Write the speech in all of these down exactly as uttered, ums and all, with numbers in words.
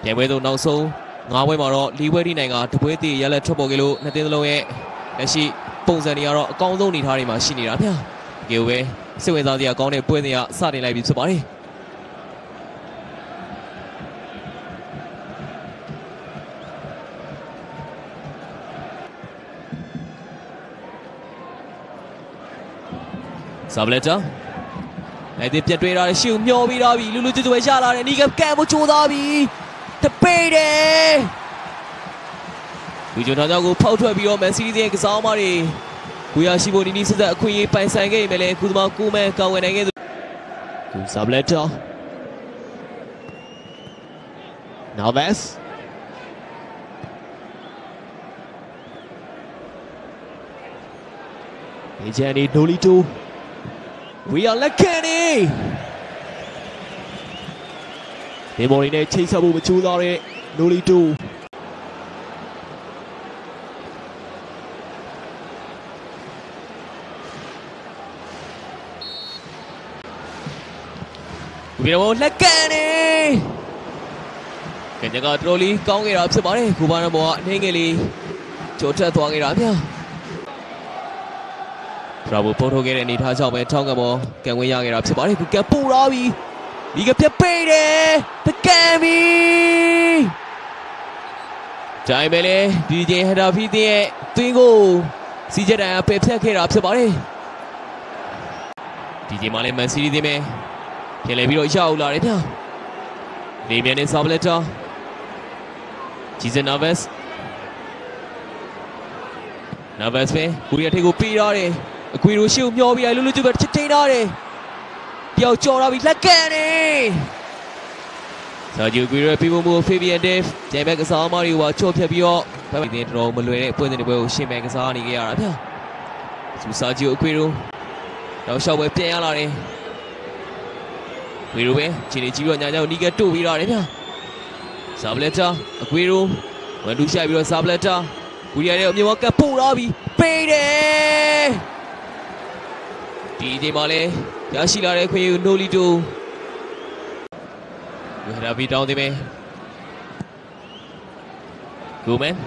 ပြန်ပွဲဆုံးနောက်ဆုံးငါးပွဲမှာတော့၄ပွဲထိနိုင်ကတပွဲတည်ရလက်ထွက်ပေါ်ခဲ့လို့နှစ်သင်းစလုံးရဲ့လက်ရှိပုံစံတွေကတော့အကောင်းဆုံးအနေအထားတွေမှာရှိနေတာဗျာတကယ်ပဲစိတ်ဝင်စားစရာကောင်းတဲ့ပွဲတွေကစတင်လိုက်ပြီဖြစ်ပါတယ်ဆာဘလက်တာအဲ့ဒီပြတ်တွေးတာရှူမျောပြီးတော့ပြီလူလူကျွတ်ကျွတ်ရလာတယ်နီကကမ်ဖို့ချိုးသားပြီတပိတ်တယ်ဒီဂျွန်ထောင်ကြောင့်ကိုဖောက်ထွက်ပြီးတော့မန်စီးတီးရဲ့ကစားသမားတွေကိုရရှိဖို့နီနီဆက်ဆက်အခွင့်အရေးပိုင်ဆိုင်ခဲ့ရင်လည်းကုသမာကိုမဲကောင်းဝင်နိုင်ခဲ့သူကူဆာဘလက်တာနောက်ဗက်စ်ဒီဂျန်နီဒိုလီတိုWe are Lekani ဒီမော်ရီနဲ့ချိတ်ဆက်ဖို့မချိုးသားတဲ့နိုလီတိုဒီမော်လက်ကန်နေကညကထရိုလီကောင်းခဲ့တာဖြစ်ပါတယ်ကိုဘာနဘောကအနှင်းငယ်လေးကြော်ထက်သွားခဲ့တာဗျာဘရာဗိုပို့ထုတ်ခဲ့တဲ့အနေထားကြောင့်ပဲထောင်းကပေါ်ကန်ဝင်ရခဲ့တာဖြစ်ပါတယ်ကပူလာပြီဒီကပြတ်ပိတ်တယ်တကန်ပြီဂျိုင်မဲလေဒီဂျင်ဟဒါဖီတင်ရဲ့တွင်းကိုစီဂျက်တန်အပယ်ဖြတ်ခဲ့တာဖြစ်ပါတယ်ဒီဂျင်မှာလည်းမန်စီးတီးတင်ပဲပြန်လဲပြီးတော့ရောက်လာတယ်ဗျာနေမြန်နဲ့ဆာဘလက်တာဂျီဇန်နာဗက်စ်နာဗက်စ်ပဲဘူရီယာထိပ်ကိုပေးရတယ်အကွေရိုရှေ့ကိုမျောပြီးလူလူကျွတ်ပဲချစ်ထိန်ထားတယ်တယောက်ကြော်လာပြီးလက်ကန်နေဆာဂျီကွေရိုပြီးဖို့ဖေဗီယန်ဒေ့ဖ်ဂျန်ဘက်ကစားသမားတွေကချော့ဖြတ်ပြီးတော့ဘက်တင်တော်မလွယ်တဲ့ပွဲစဉ်တွေပွဲကိုရှင်းမယ်ကစားနေကြရတာဗျာဆူဆာဂျီအကွေရိုတော့ရှောက်ပွဲပြန်ရလာတယ်ကွေရိုပဲခြေနေကြီးပြီးတော့ညာညာကိုနီကတို့ပြီးရတယ်ဗျာဆာဘလက်တာအကွေရိုဝန်တူရှိပြီးတော့ဆာဘလက်တာဘူရီယာရဲ့အမြင်ဝကပို့လာပြီးပေးတယ်ဒီဒီမှာလည်းရရှိလာတဲ့ခွင့်ယူနိုလီတိုဝေရာဗီတောင်းတယ်မယ်ဂိုမန်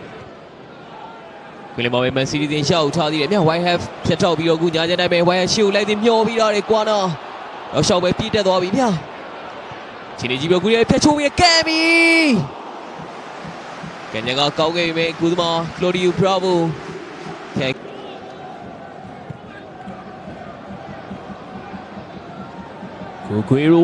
ခွေလမော်မန်စီးတီးတင်ရှောက်ထားသေးတယ်မြဝိုင်ဟက်ဖြတ်ထောက်ပြီးတော့ခုညာချက်တိုင်းပဲဝိုင်ဟက်ရှေ့ကိုလိုက်တင်မျောပြီးတော့တယ်ကွာနာတော့ရှောက်ပဲပြေးတက်သွားပြီဗျာခြေနေကြီးပြီးကူရီဖြတ်ချိုးပြီးကမ်မီကညကကောင်းခဲ့ပြီကုသမာကလိုဒီယိုဘရာဗိုကိုကွေရို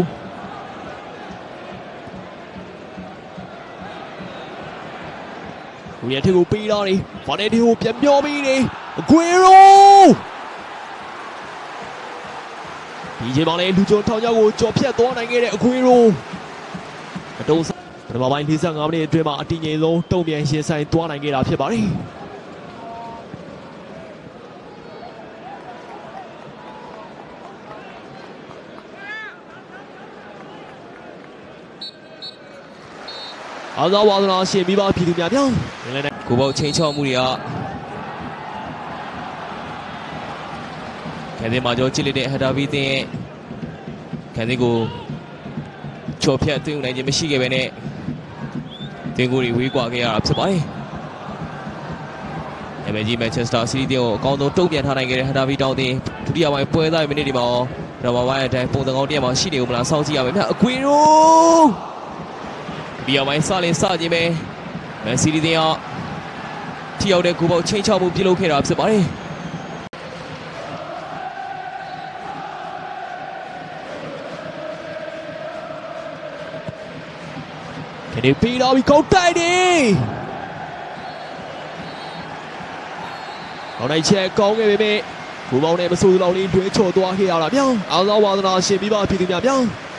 ကိုရထကိုပေးလာတယ်ဗာနေဒီကိုပြန်မျောပြီးတယ်ကွေရိုဒီချိန်မှာလည်းလူကျော်ထောင်ချောက်ကိုကြော်ဖြတ်သွားနိုင်ခဲ့တဲ့အကွေရိုအတုံးပထမပိုင်း၄၅မိနစ်အတွင်းမှာအတည်ငြိမ်ဆုံးတုံ့ပြန်ရှင်းဆိုင်သွားနိုင်ခဲ့တာဖြစ်ပါတယ်အားသာဝါသနာရှင်မိဘပြည်သူများများကိုဘောက်ချင်းချော့မှုတွေကခဲတဲ့မှာကြောကြည့်လိုက်တဲ့ဟဒါဗီတင်ရဲ့ခဲတဲ့ကိုချော်ဖြတ်သွင်းနိုင်ခြင်းမရှိခဲ့ပဲနဲ့တင်ကိုတွေဝေးကွာခဲ့ရတာဖြစ်ပါတယ်။ အမ် ဂျီ Manchester City ကိုအကောင်းဆုံးတုံ့ပြန်ထားနိုင်ခဲ့တဲ့ဟဒါဗီတောင်းတင်ဒုတိယပိုင်းပွဲသားမိနစ်ဒီမှာရဘာဝိုင်းအတိုင်းပုံစံကောင်းတစ်ရက်မှာရှိနေဦးမလားစောင့်ကြည့်ရမယ်ဗျ။အကွေရိုဒီအပိုင်းစလင်းစခြင်းပဲမန်စီးတီးတင်ကထိရောက်တဲ့ဂိုးပေါက်ချင်းချောက်မှုပြုလုပ်ခဲ့တာဖြစ်ပါတယ်ခဏပေးတော့ပြီးကောက်တိုက်တယ်အောင်နိုင်ချက်ကောင်းခဲ့ပေမဲ့ဂိုးပေါက်နဲ့မဆိုးလောက်လေးတွဲချော်သွားခဲ့ရတာဗျာအားသာဝါသနာရှင်ပြီးပါပြည်သူများဗျာ